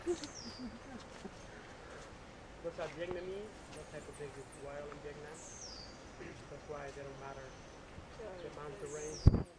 Those are Vietnamese. Those type of things is wild in Vietnam. That's why they don't matter the amount of rain.